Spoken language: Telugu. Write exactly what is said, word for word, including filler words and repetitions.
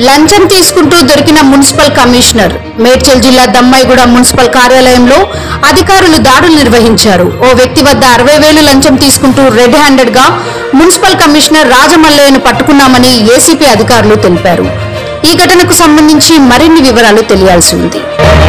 లంచం తీసుకుంటూ దొరికిన మున్సిపల్ కమిషనర్. మేడ్చల్ జిల్లా దమ్మాయిగూడ మున్సిపల్ కార్యాలయంలో అధికారులు దాడులు నిర్వహించారు. ఓ వ్యక్తి వద్ద అరవై వేలు లంచం తీసుకుంటూ రెడ్ హ్యాండెడ్ గా మున్సిపల్ కమిషనర్ రాజమల్లయ్యను పట్టుకున్నామని ఏసీపీ అధికారులు తెలిపారు. ఈ ఘటనకు సంబంధించి మరిన్ని వివరాలు తెలియాల్సి ఉంది.